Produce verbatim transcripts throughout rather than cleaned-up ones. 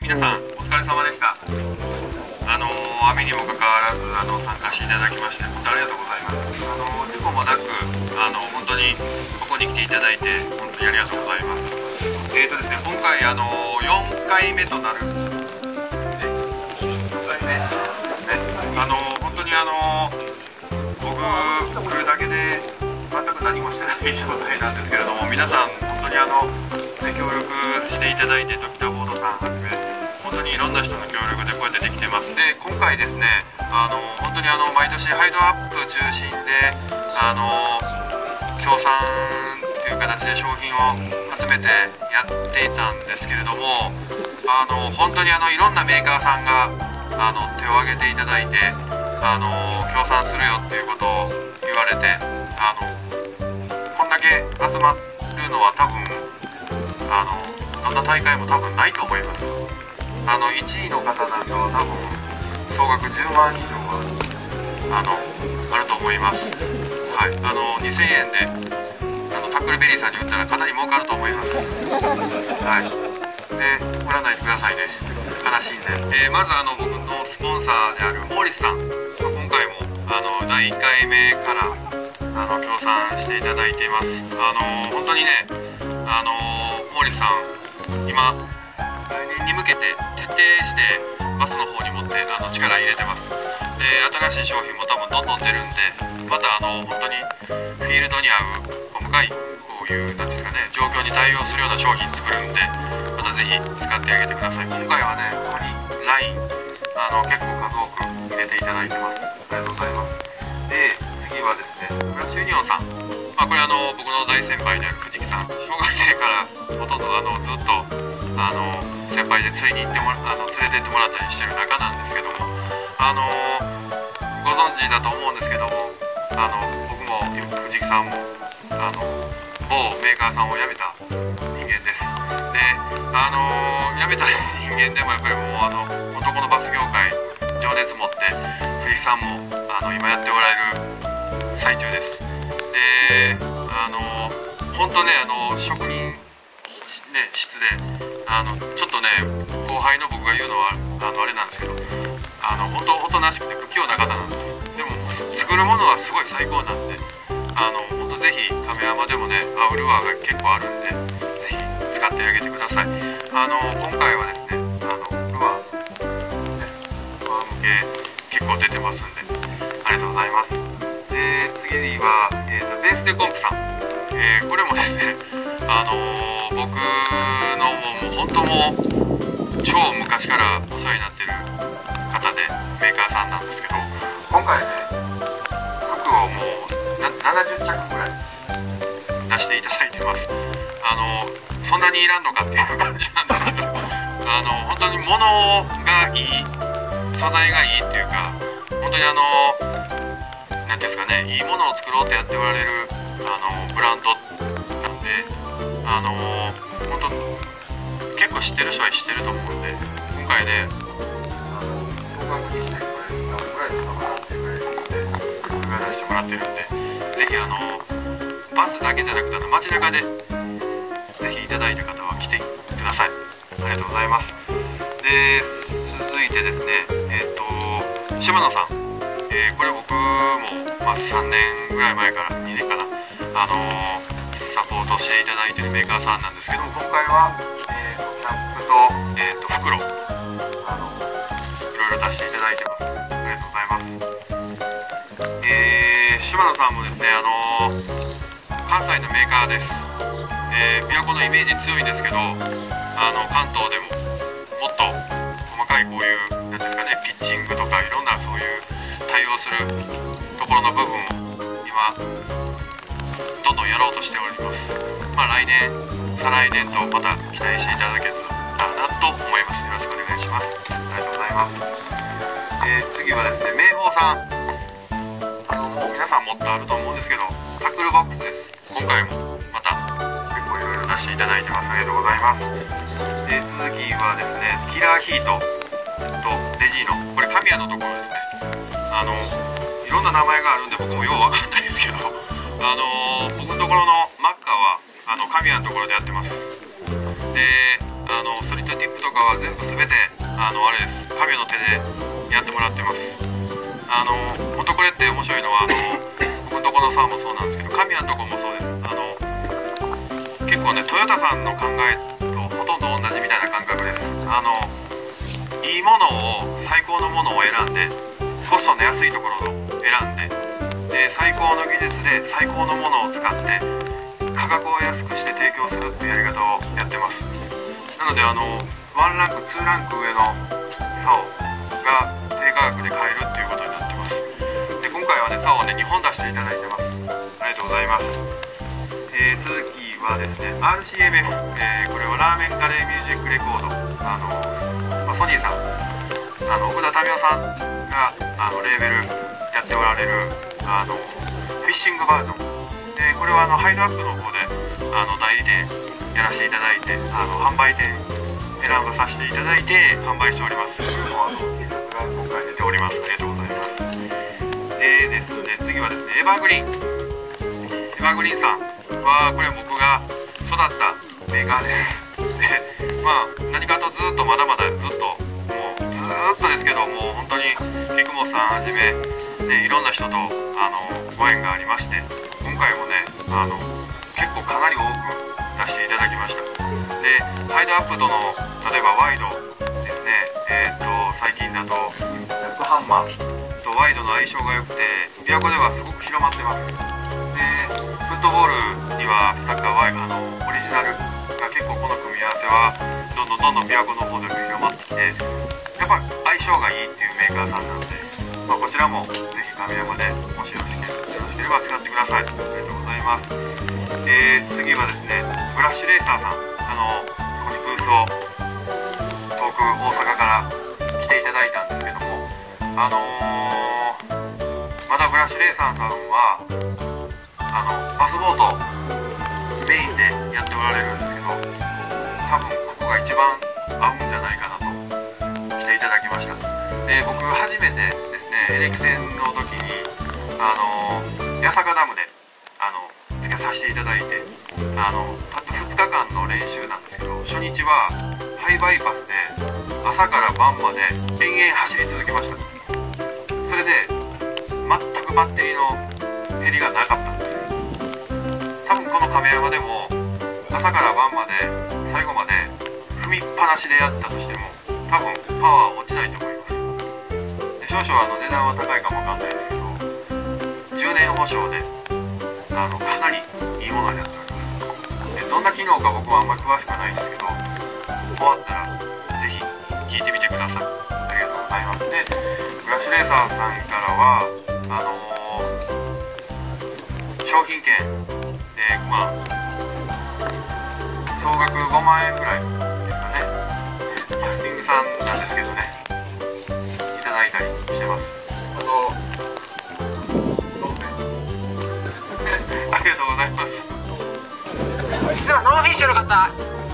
皆さんお疲れ様でした。あの雨にもかかわらずあの参加していただきまして本当ありがとうございます。あの事故もなくあの本当にここに来ていただいて本当にありがとうございます。えーとですね今回あのよんかいめとなるよんかいめあの本当にあの僕来るだけで全く何もしてない状態なんですけれども、皆さん本当にあの協力していただいて、時田ボードさんはじめ本当にいろんな人の協力でこうやってできてます。で今回ですねあの本当にあの毎年ハイドアップ中心であの協賛という形で商品を集めてやっていたんですけれども、あの本当にあのいろんなメーカーさんがあの手を挙げていただいてあの協賛するよっていうことを言われて、あのこんだけ集まるのは多分あのどんな大会も多分ないと思います。あのいちいの方なんかは多分総額じゅうまん以上はあのあると思います。はい、あのにせんえんであのタックルベリーさんに売ったらかなり儲かると思います。はい、で売らないでくださいね、悲しいんで。えー、まずあの僕のスポンサーであるモーリスさん、今回もあのだいいっかいめからあの協賛していただいています。あの本当にねあのモーリスさん今来年に向けて徹底してバスの方に持ってあの力入れてます。で新しい商品も多分どんどん出るんで、またあの本当にフィールドに合う細かいこういうなんですかね状況に対応するような商品作るんで、またぜひ使ってあげてください。今回はねここに ライン あの結構数多く入れていただいてます。ありがとうございます。で次はですねフラッシュユニオンさん、まあ、これあの僕の大先輩である藤木さん、小学生からほとんどあのずっとあの先輩でついに行ってもらあの連れてってもらったりしてる仲なんですけども、あのご存知だと思うんですけども、あの僕も藤木さんもあの某メーカーさんを辞めた人間です。であの辞めた人間でもやっぱりもうあの男のバス業界情熱持って藤木さんもあの今やっておられる最中です。であの本当ねあの職人ね室であのちょっとね後輩の僕が言うのはあのあれなんですけど、あの本当おとなしくて不器用な方なんです。でも作るものはすごい最高なんで、あの本当ぜひ亀山でもねアウルアーが結構あるんでぜひ使ってあげてください。あの今回はですねあのルアー、ね、ルアー向け結構出てますんでありがとうございます。で次は、えーと、ベースデコンプさん、えー、これもですねあのー、僕のもう本当もう超昔からお世話になってる方でメーカーさんなんですけど、今回ね服をもうなななじゅっちゃくぐらい出していただいてます。あのー、そんなにいらんのかっていう感じなんですけどあの本当に物がいい、素材がいいっていうか、本当にあのなんていうんですかね、いいものを作ろうってやっておられるあのブランドなんで、あの本当結構知ってる人は知ってると思うんで、今回ねあの総額にしてこれ何ぐらいとかもらってくれるんで僕が出してもらってるんで、ぜひあのバスだけじゃなくてあの街中でぜひいただいた方は来てください。ありがとうございます。で続いてですねえっ、ー、と島野さん、えー、これ僕も、まあ、さんねんぐらい前からにねんかな、あのー、サポートしていただいているメーカーさんなんですけども、今回は、えー、とキャップと,、えー、と袋あのいろいろ出していただいてます。ありがとうございます。えー、島野さんもですね、あのー、関西のメーカーです。えー、琵琶湖のイメージ強いんですけど、あの関東でももっと細かいこういうなんですかねピッチングとかいろんなそういう対応するところの部分を今どんどんやろうとしております。まあ来年再来年とまた期待していただけたらなと思います。よろしくお願いします。ありがとうございます。えー、次はですね明宝さん、あのもう皆さんもっとあると思うんですけどタックルボックスです。今回もまた結構いろいろ出していただいてます。ありがとうございます。で次はですねキラーヒートとレジーノ、これ神谷のところですね。あのいろんな名前があるんで僕もようわかんないですけど、あの僕のところのマッカーはあの神谷のところでやってます。であのストリートティップとかは全部すべてあのあれです、神の手でやってもらってます。あの本当これって面白いのは、あの僕のとこのサーもそうなんですけど、神のとこもそうです。あの結構ね、トヨタさんの考えとほとんど同じみたいな感覚です。あのいいものを、最高のものを選んで、コストの安いところを選んで、で最高の技術で最高のものを使って価格を安くして提供するっていうやり方をやってます。なのであのワンランクツーランク上のサオが低価格で買えるっていうことになってます。で今回はね、サオをねにほん出していただいてます。ありがとうございます。えー、続きはですね アールシーエムエフ、えー、これはラーメンカレーミュージックレコード、あの、まあ、ソニーさん、あの奥田民生さんがあのレーベルやっておられるあのフィッシングバージョンで、これはあのハイドアップの方であの代理店やらせていただいて、あの販売店選ばさせていただいて販売しております。あの T シャツが今回出ております。ありがとうございます。でですね、次はですね、エバーグリーンエバーグリーンさんはこれ僕が育ったメーカーです。で、まあ何かとずっとまだまだずっともうずっとですけど、もう本当に菊本さんはじめ、ね、いろんな人とあのご縁がありまして、今回もねあの結構かなり多く出していただきました。でハイドアップとの例えばワイドですね、えー、と最近だとヤックハンマーとワイドの相性が良くて琵琶湖ではすごく広まってます。でフットボールにはスタッカーワイあのオリジナルが結構この組み合わせはどんどんどんどん琵琶湖の方でも広まってきて、やっぱ相性がいいっていうメーカーさんなので、まあ、こちらもぜひ神山でもしよろしければ使ってください。ありがとうございます。えー、次はですねブラッシュレーサーさん、あのここにブースを遠く大阪から来ていただいたんですけども、あのー、まだブラッシュレーサーさんはあのバスボートメインでやっておられるんですけど、多分ここが一番合うんじゃないかなと来ていただきました。で僕初めてですねエレキ戦の時にあの八坂ダムであのつけさせていただいて、あのたったふつかかんの練習なんですけど、初日はハイバイパスで朝から晩まで延々走り続けました。それで全くバッテリーの減りがなかったんです。多分この亀山でも朝から晩まで最後まで踏みっぱなしでやったとしても多分パワー落ちないと思います。で少々あの値段は高いかもわかんないですけど、じゅうねん保証であのかなりいいものになっております。でどんな機能か僕はあんまり詳しくはないんですけど、終わったらぜひ聞いてみてください。ありがとうございます。でブラッシュレーサーさんからはあのー、商品券でまあ総額ごまんえんぐらいですかね、キャスティングさんなんですけどね、いただいたりしてます。あとそうねありがとうございます。 ではノーフィッシュの方、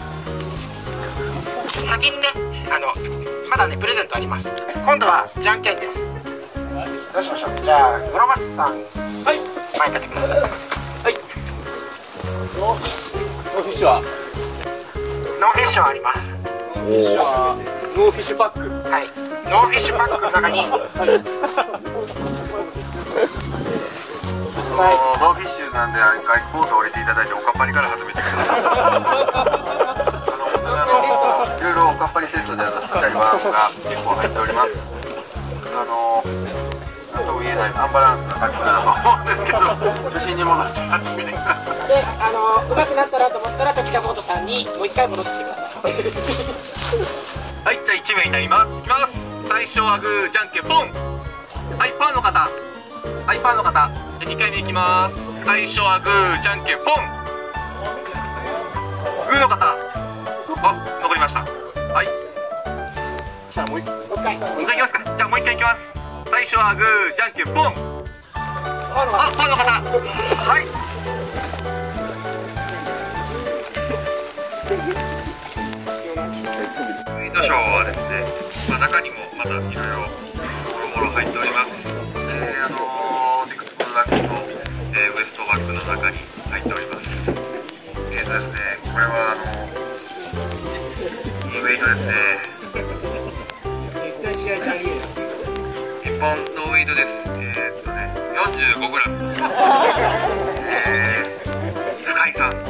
先にね、あのまだねプレゼントあります。今度はじゃんけんです。どうしましょう。じゃあ室町さん、はい、前に立ってください。はい。ノーフィッシュ、ノーフィッシュはノーフィッシュはあります。ノーフィッシュはノーフィッシュパック、はい、ノーフィッシュパックの中にノーフィッシュなんで外ポートを降りていただいておかっぱりから始めてください。あの本当にあのいろいろおかっぱりセットで私たりワンが結構入っております。あのなんとも言えないアンバランスなタックルだと思うんですけど、無心に戻ってやってみてください。 で、あの上手くなったなと思ったら時田ボートさんにもう一回戻ってきてください。 はい、じゃあいちめいになります。いきます。最初はグーじゃんけんポン。はい、パーの方、はい、パーの方、でにかいめいきます。最初はグーじゃんけんポン。グーの方、あ、残りました。はい、 じゃあもう一回もう一回もう一回いきますか。じゃあもう一回いきます。最初はグーじゃんけんポン。 パーの方、 あ、パーの方、はい。 ツイートショーはですね、まあ、中にもまたいろいろもろもろ入っております。で、あのー、テクスプロダクトの、えー、ウエストバッグの中に入っております。えーとですね、これはあのー、ウエウェイトですね。 絶対試合じゃありえない。 いっぽんノーウェイトです。えー、っとね よんじゅうごグラム、えー、深井さん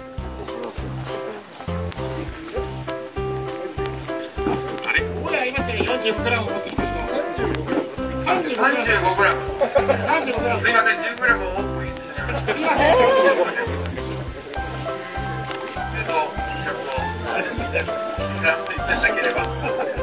あれここにありますよね、よんじゅうごグラム持ってきた人。さんじゅうごグラム。 さんじゅうごグラム。 さんじゅうごグラム。 すいません、じゅうグラムをオープンしてしまいました。 すいません。 えっと、Tシャツを使っていただければ。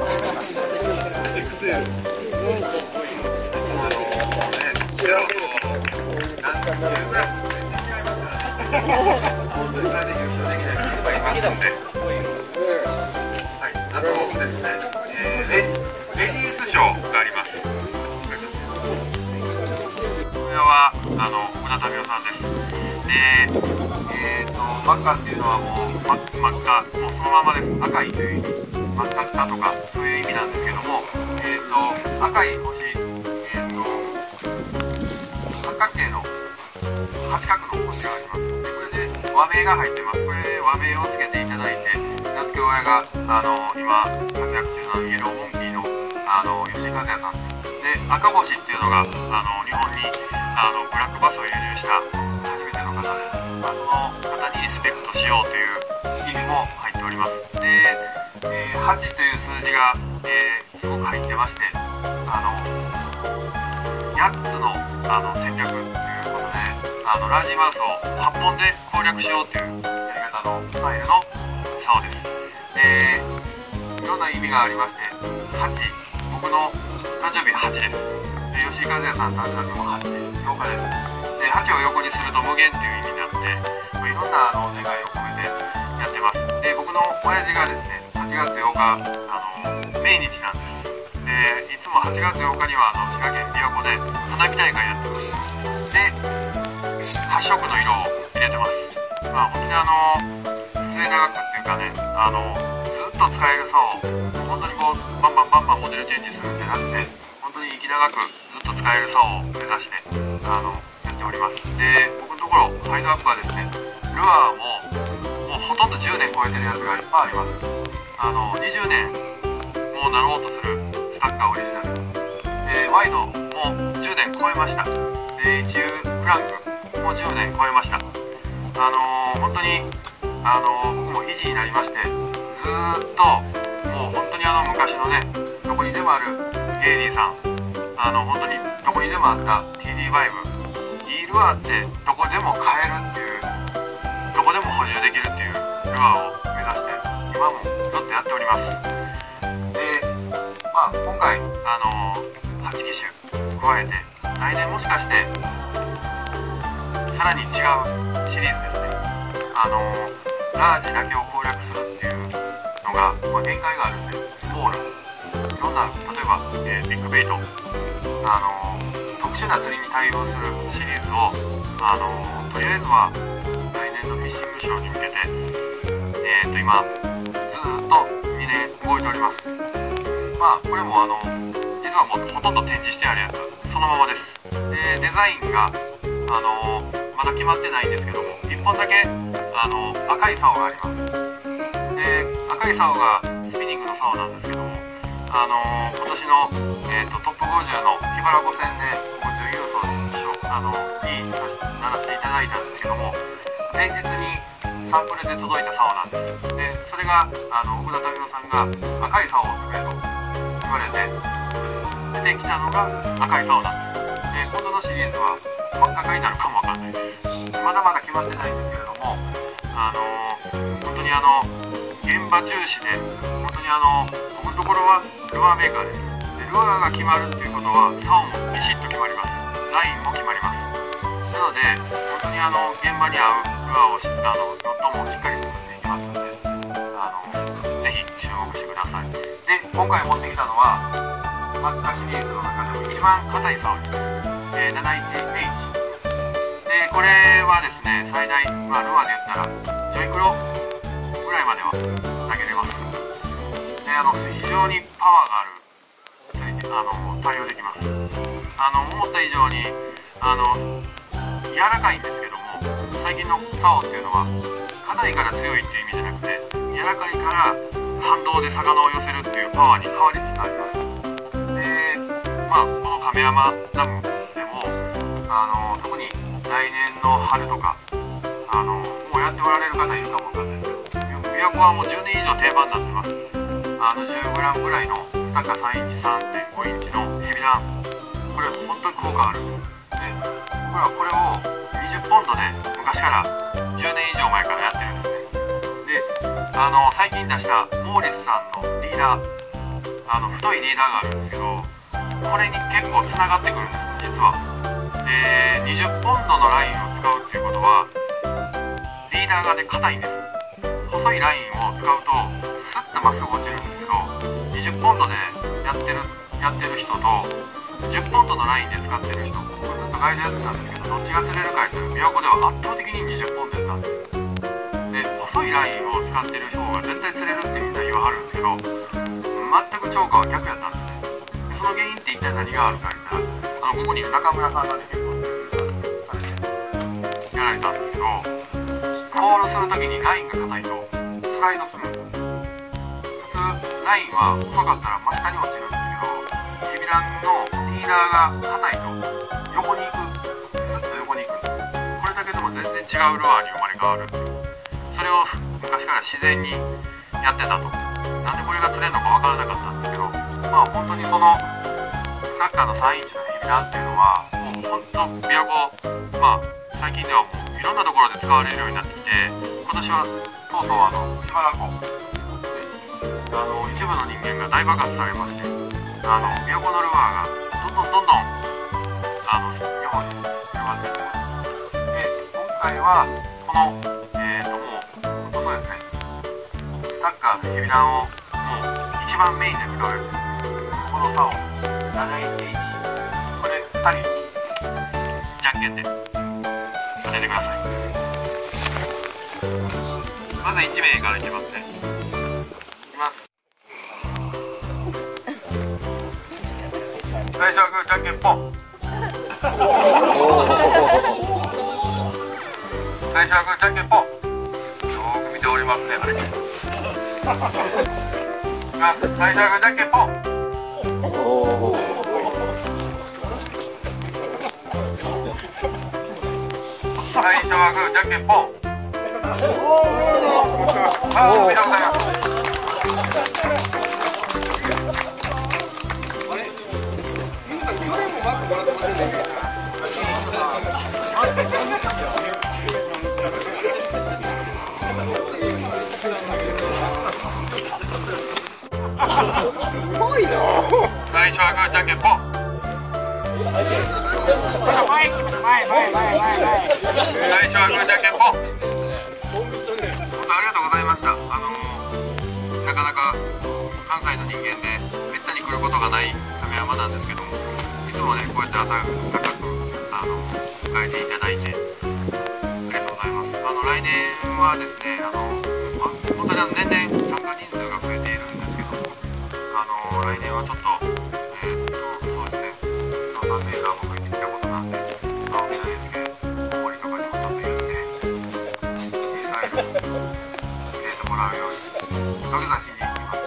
あのね、ゼロと何十グラム全然違いますからね。本当にそれで優勝できない人いっぱいいますので。はい、あとですね、えー、レレディースショーがあります。これはあの小田民生さんです。で、えーと真っ赤っていうのはもう真っ赤、もうそのままです。赤いという意味、真っ赤っかとかそういう意味なんですけども、えーと赤い星、えーと八角形の八角の星があります。でこれで和名が入ってます。これで和名をつけていただいて、名付け親があの今活躍中のイエローモンキーのあの吉井和也さんで、赤星っていうのがあの日本にあのブラックバスを輸入した初めての方で、まあ、その方にリスペクトしようという意味も入っております。で、えー、はちという数字が、えー、すごく入ってまして、あのやっつの、あの戦略ということで、あのラージマウスをはっぽんで攻略しようというやり方のスタイルの竿です。で、いろんな意味がありまして、はち、僕の誕生日はちです。で、吉井和也さんの誕生日もはちです。ようかです。で、はちを横にすると無限という意味になって、まあ、いろんなあの願いを込めてやってます。で、僕の親父がですね、はちがつようか、あの命日なんです。で、いつもはちがつようかにはあの滋賀県琵琶湖で花火大会やってます。で、はっしょくの色を入れてます。まあ、本当にあの末永くっていうかね、あのずっと使える竿を本当にこうバンバンバンバンモデルチェンジするんじゃなくて、本当に息長くずっと使える竿を目指してあのやっております。で、僕のところハイドアップはですね、ルアーももうほとんどじゅうねん超えてるやつがいっぱいあります。あのにじゅうねんもうなろうとするスタッカーオリジナルで、ワイドもじゅうねん超えました。で、一流フランクもうじゅうねん超えました。あのー、本当にあのー、僕も維持になりまして、ずーっともう本当にあの昔のね、どこにでもあるゲイリーさん、あの本当にどこにでもあった ティーディーファイブ、 いいルアーってどこでも買えるっていう、どこでも補充できるっていうルアーを目指して今もずっとやっております。で、まあ今回あのー、はち機種加えて、来年もしかしてさらに違うシリーズですね、あのー、ラージだけを攻略するっていうのが、まあ、限界があるんで、スモール、いろんな、例えば、えー、ビッグベイト、あのー、特殊な釣りに対応するシリーズを、あのー、とりあえずは来年のフィッシングショーに向けて、えー、と今ずーっとにねん動いております。まあこれもあの実はもうほとんど展示してあるやつそのままです。で、デザインがあのまだ決まってないんですけども、いっぽんだけあの赤い竿があります。で、赤い竿がスピニングの竿なんですけども、あの今年の、えー、とトップごじゅうの桧原湖戦で準優勝あのにならせていただいたんですけども、前日にサンプルで届いた竿なんです。で、それがあの奥田民生さんが赤い竿を作れと言われて出てきたのが赤い竿なんです。で、今度のシリーズは真っ赤になるかもわかんないです。まだまだ決まってないんですけれども、あのー、本当にあの現場重視で、本当にあの僕のところはルアーメーカーです。で、ルアーが決まるっていうことは竿もビシッと決まります。ラインも決まります。なので本当にあの現場に合うルアーをあのヨットもしっかり作っていきますので、あのぜひ注目してください。で、今回持ってきたのはマッカシリーズの中でも一番硬い竿に、えー、なないちエイチ で、これはですね、最大、まあ、ルアーで言ったらジョイクロぐらいまでは投げれます。で、あの非常にパワーがある釣りにあの対応できます。あの思った以上にあの柔らかいんですけども、最近の竿っていうのは硬いから強いっていう意味じゃなくて、柔らかいから反動で魚を寄せるっていうパワーに変わりつつあります。で、まあ、この亀山ダムでもあの特に来年の春とかあのもうやっておられる方いるかもわかんないですけど、琵琶湖はもうじゅうねん以上定番になってます。あの じゅうグラム ぐらいの高さんインチ さんてんごインチのヘビラン、これ本当に効果ある。でこれはこれをにじゅっポンドで昔からじゅうねん以上前からやってるんですね。であの最近出したモーリスさんのリーダー、あの太いリーダーがあるんですけど、これに結構つながってくるんです実は。でにじゅっポンドのラインを使うっていうことはリーダーがね硬いんです。細いラインを使うとスッとまっすぐ落ちるんですけど、にじゅっポンドでやってるやってる人とじゅっポンドのラインで使ってる人、僕ずっとガイドやってたんですけど、どっちが釣れるかっていうと琵琶湖では圧倒的ににじゅっポンドやったんです。で細いラインを使ってる方が絶対釣れるってみんな言わはるんですけど、全く釣果は逆やったんです。でその原因って一体何があるか言ったら、あのここにいる中村さんがね結構やられたんですけど、コールする時にラインが硬いとスライドするんです。普通ラインは細かったら真下に落ちるんですけど、ヘビランのリーダーが硬いと横に行く、スッと横に行くんです。これだけでも全然違うルアーに生まれ変わるっていう、それを昔から自然にやってたと。なんでこれが釣れるのか分からなかったんですけど、まあ本当にそのサッカーのさんインチのヘビランっていうのはもう本当琵琶湖、まあ最近ではもういろんなところで使われるようになってきて、今年はとうとうあのしばらくあの一部の人間が大爆発されまして、あの琵琶湖のルアーがどんどんどんどんあの日本に広がっていってます。で今回はこのえーともう本当そうですね、サッカーのヘビランをもう一番メインで使われるこの竿ななインチエイチ、これふたりじゃんけんで当ててください。まずいち名からいきますね。いきます。最初はグーじゃんけんポン。最初はグーじゃんけんポン。よーく見ておりますね。あれ最初はグーじゃんけんポン。最初はグーじゃんけんポン。あー、おめでとうございます。最初はグーじゃんけんポン。前前前前前前。最初はグーじゃんけんポン。本当ありがとうございました。あのー、なかなか関西の人間でめったに来ることがない亀山なんですけども、いつもねこうやって朝高くあの迎えていただいてありがとうございます。あの来年はですね、あの、まあ、本当にあの年々参加人数が増えているんですけども、あの来年はちょっとえー、っとそうですね、そのさんメーターも増えてきたことなんで、青木の エスケー 大森とかにもちょっと言って実際に入れてもらうように土下座しに行きます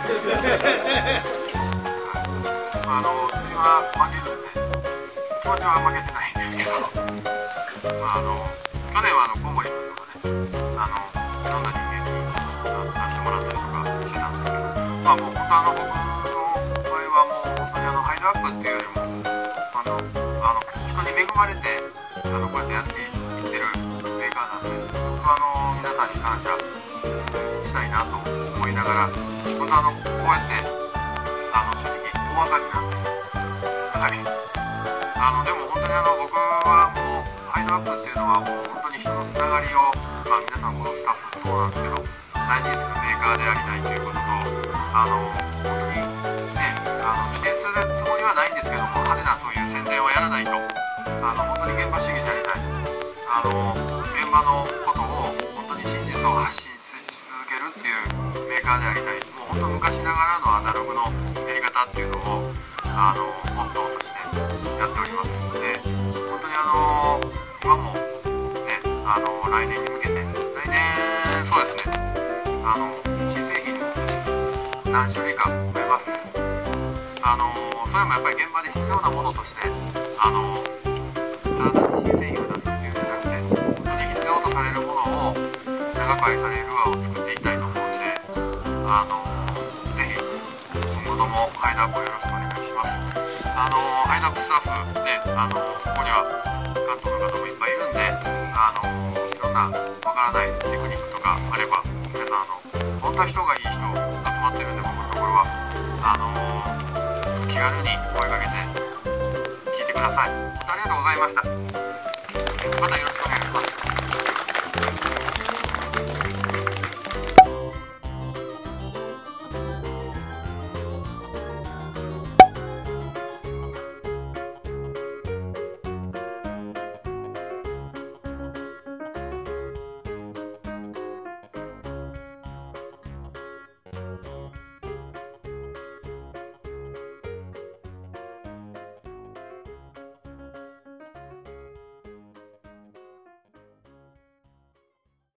あの次は負けるんで、気持ちは負けてないんですけど、まあ、あの去年はあの小森君とかね、あのいろんな人間に出してもらったりとかしてたんですけど、まあもう本当あの僕の場合はもう本当にあのハイドアップっていうよりもあのあの人に恵まれてあのこうやってやっていってるメーカーなんで、僕はあの皆さんに感謝したいなと思いながら、本当あのこうやってあの正直大赤字なんです。はい。あのでも本当にあの僕はもうハイドアップっていうのはもう本当に人のつながりを、まあ、皆さんこのスタッフもそうなんですけど大事にするメーカーでありたいということと、あの本当にね、あの否定するつもりはないんですけども、派手なそういう宣伝をやらないと、あの本当に現場主義になりたい、あの現場のことを本当に真実を発信し続けるっていうメーカーでありたい。もう本当昔ながらのアナログのやり方っていうのをあのモットーとしてやっておりますので、本当にあの今もね、あの来年に向けて、来年そうですね、あの新製品も何種類か思います。あのそれもやっぱり現場で必要なものとして、あのただ単に製品を出すっていうんじゃなくて、本当に必要とされるものを長く愛されるルアーを作っていきたいと思うので、あのぜひ今後ともハイダップをよろしくお願いします。あのハイダップスタッフね、あのここには関東の方もいっぱいいるんで、あのいろんなわからないテクニックとかあれば、皆さんあの本当は人がいい人集まってるんで、僕のところはあの気軽に声かけて聞いてください。ありがとうございました。またよろしく